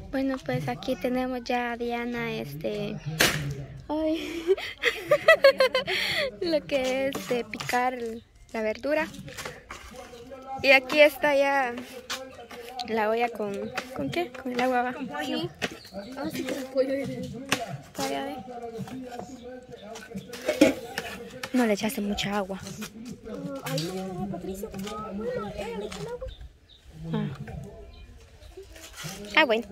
Bueno, pues aquí tenemos ya a Diana, ay, lo que es picar la verdura. Y aquí está ya la olla ¿con qué? Con el agua abajo. Sí. Ah, sí, con el pollo. Vaya, ve. No le echaste mucha agua. Ahí no me a Patricia. Bueno, ella le echa el agua. Bueno.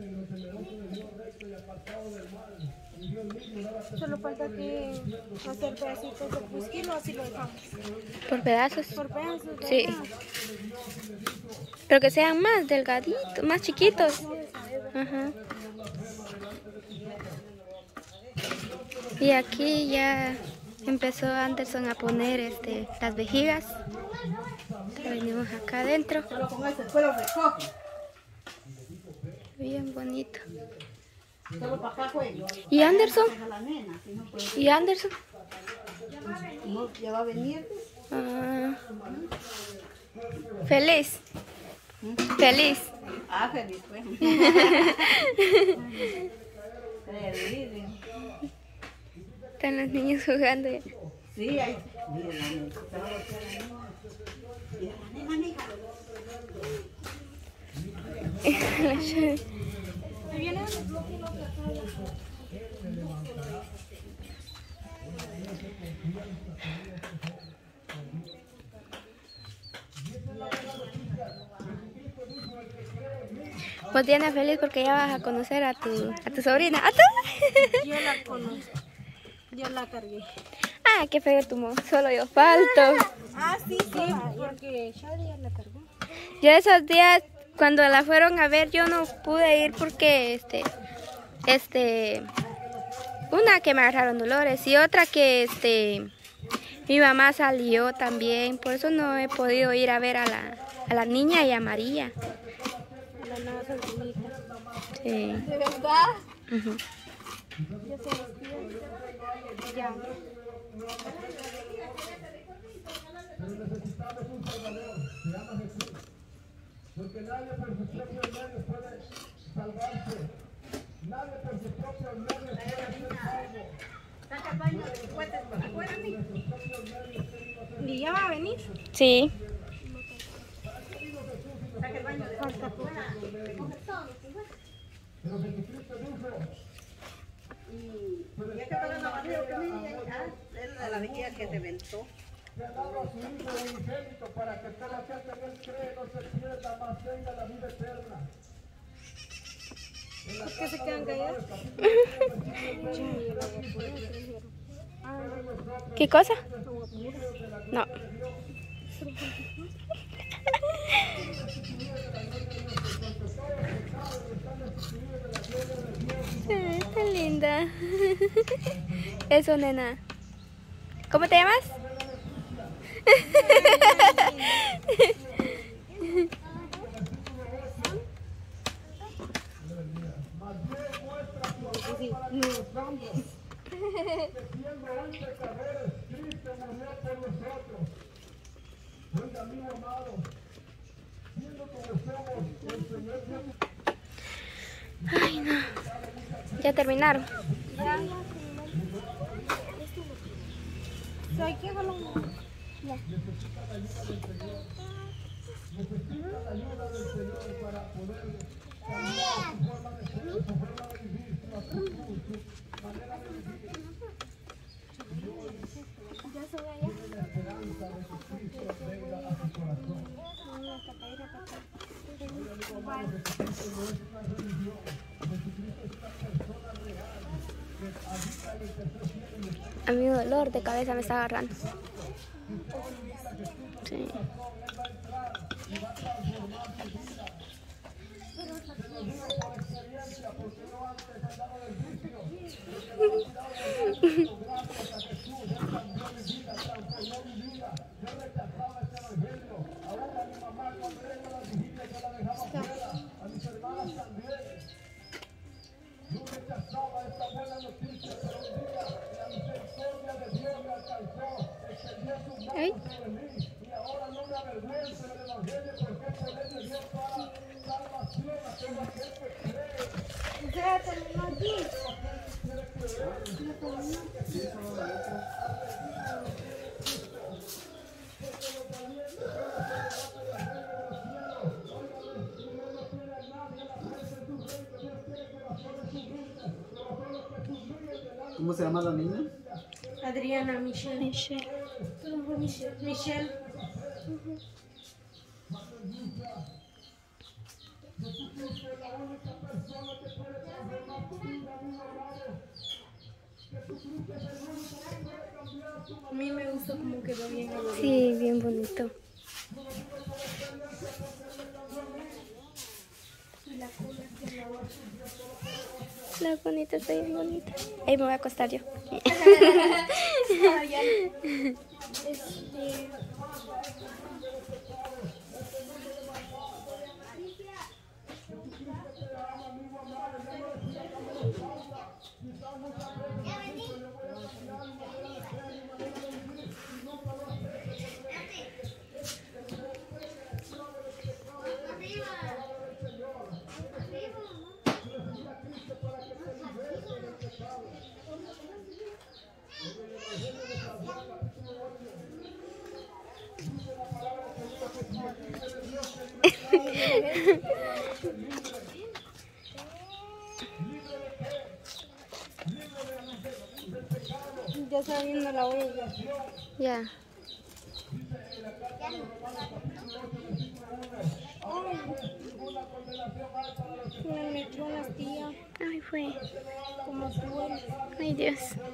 Solo falta que hacer pedacitos de pusquilo, así lo dejamos. ¿Por pedazos? Por pedazos, ¿verdad? Sí. Pero que sean más delgaditos, más chiquitos. Ajá. Y aquí ya empezó Anderson a poner las vejigas. Que venimos acá adentro. Bien bonito. ¿Y Anderson? ¿Y Anderson? Ya va a venir. Ah, feliz. Feliz. Ah, feliz, pues. Están los niños jugando. Sí, ahí. Mira la nena. Mira la nena, Pues Diana, feliz porque ya vas a conocer a tu sobrina. ¿A tu? Yo la conozco. Yo la cargué. Ah, qué feo tu modo. Solo yo falto. Ah, sí, sí. Porque Shadi ya la cargó. Yo esos días, cuando la fueron a ver, yo no pude ir porque una que me agarraron dolores y otra que mi mamá salió también. Por eso no he podido ir a ver a la niña y a María. La nueva sobrinita. Sí. ¿De verdad? Uh-huh. Ya se despidió. Ya. Porque nadie por sus propios medios puede salvarse. Nadie por sus propios medios puede ser salvo. Saca el baño de cuetes para afuera, ¿Y ya va a venir? Sí. saca el baño de Falta poco. Pero Jesucristo dijo, y ya que todo el lavadero que me es la vejiga que reventó. que ha dado a su Hijo unigénito para que todo aquel que en él cree no se pierda, mas tenga la vida eterna. ¿Por qué se quedan callados? ¿Qué cosa? No. Está linda. Eso, nena. ¿Cómo te llamas? Ay, no. Ya terminaron. Hay que hacerlo. Ya. A mi dolor de cabeza me está agarrando. Sí. ¿Eh? Y ahora no me avergüenzo del evangelio porque es poder de Dios para salvación a todo aquel que cree. ¿Cómo se llama la niña? Adriana Michelle. Michelle. Michelle. A mí me gusta cómo quedó bien. Sí, bien bonito. La bonita, está bien bonita. Ahí me voy a acostar yo. Ya está viendo la olla. Ya. Me metió las tías. Ay, fue. Como tú. Ay, Dios.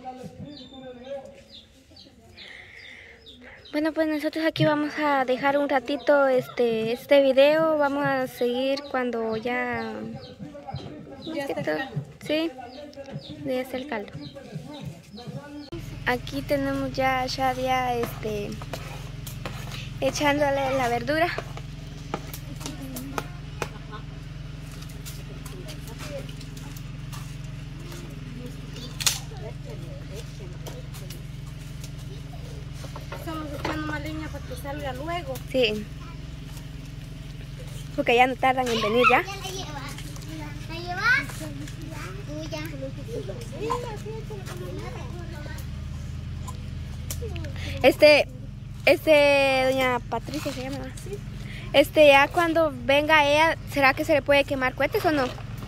Bueno, pues nosotros aquí vamos a dejar un ratito este video. Vamos a seguir cuando ya... Ya está el caldo. Sí, ya está el caldo. Aquí tenemos ya a Shadia echándole la verdura. Estamos echando más leña para que salga luego. Sí. Porque ya no tardan en venir ya. ¿La llevas? Tuya. Doña Patricia se llama. Ya cuando venga ella, ¿será que se le puede quemar cohetes o no?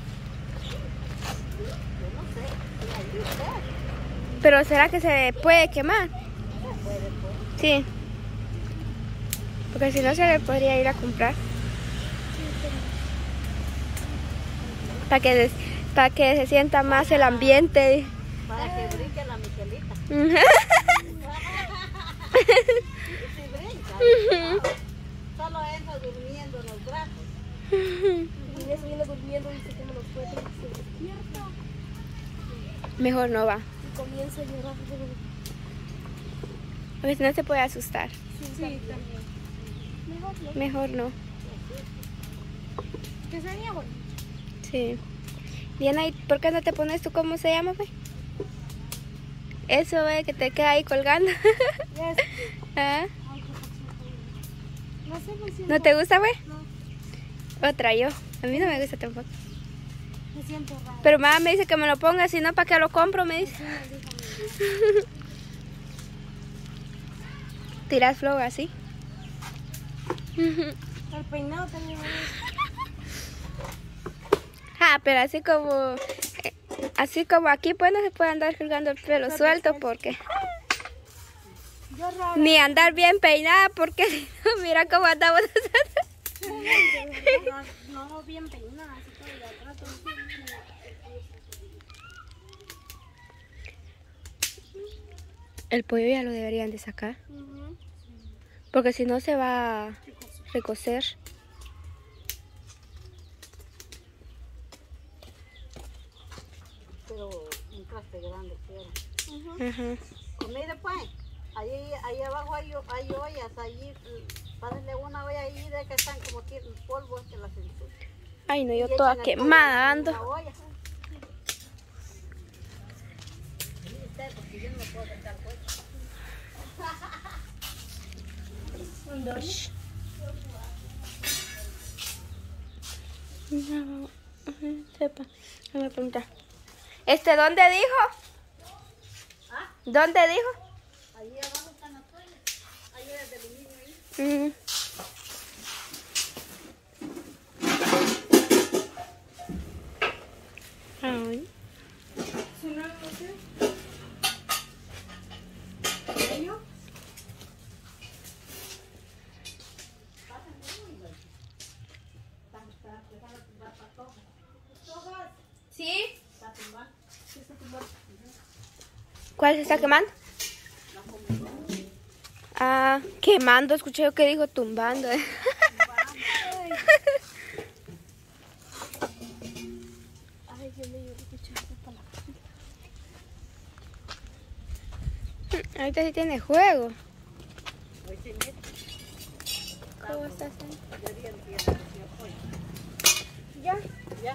Pero ¿será que se puede quemar? Sí. Porque si no se le podría ir a comprar. Para que se sienta más el ambiente. Para que brinque la Michelita. Sí brinca. Solo entra durmiendo en los brazos. Y eso viene durmiendo y se quema los cohetes y se despierta. Mejor no va. Y comienza a llorar. Porque si no se puede asustar. Sí, también. Mejor no. ¿Qué sería bueno? Sí. Diana, ¿y por qué no te pones tú cómo se llama, güey? Eso, que te queda ahí colgando. ¿Ah? No sé por si ¿No te gusta, güey? No. Otra yo. A mí no me gusta tampoco. Me siento raro. Pero mamá me dice que me lo ponga, si no, ¿para qué lo compro? Me dice. ¿Tiras flow así? El peinado también. Ah, pero así como aquí, pues no se puede andar colgando el pelo suelto porque... Yo raro. Ni andar bien peinada porque si no, mira cómo andamos nosotros. No bien peinada, así todo de atrás. El pollo ya lo deberían de sacar. Porque si no se va a recocer. Pero un traste grande quiero. Ajá. Y mire pues, ahí abajo hay ollas, allí, párenle una olla ahí de que están como tienen polvo que las ensucian. Ay, no, yo Y toda echan el quemada polvo en la ando. olla. Sí, usted, porque yo no me puedo dejar fuego. No, sepa. No me pregunta. ¿Dónde dijo? ¿Ah? ¿Dónde dijo? Ahí abajo están las ollas. Ahí es de aluminio ahí. Ay. Si no, no sé. ¿Sí? ¿Cuál se está quemando? Ah, quemando, escuché yo que dijo tumbando. Ay, yo le escuché para la Ahorita sí tiene juego. Hoy sí, mira. ¿Cómo estás? Ya, Ya.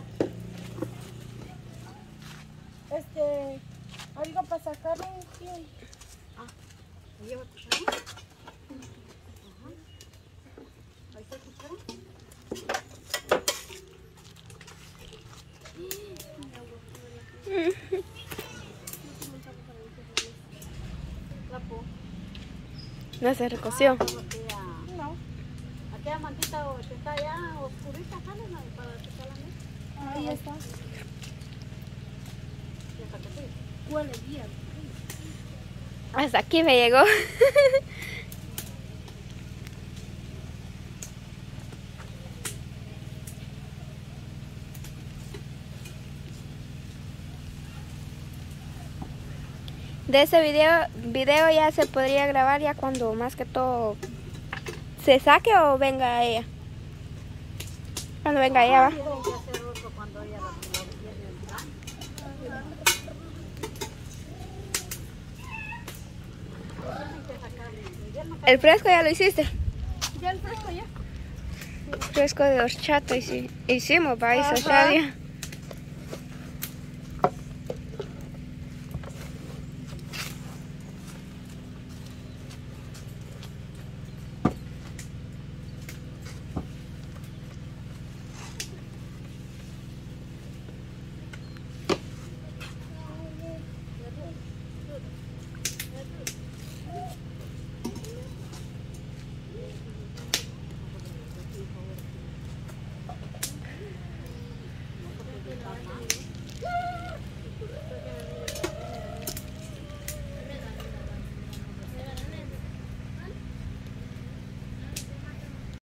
algo para sacar un pie. ¿Lleva cuchara? Ajá. ¿Ahí está cuchara? Trapo. No se recoció. No. Aquella mantita que está allá oscurita, jale para sacar la mesa. Ahí está. Ya está que sí. Huele bien. Hasta aquí me llegó. De ese video ya se podría grabar ya cuando más que todo se saque o venga ella. Cuando venga ella va. Tiene que hacer otro cuando ella la viene el plan. Tienen que sacar el invierno. El fresco ya lo hiciste. Ya el fresco ya. Fresco de horchata hicimos para esa Shadia.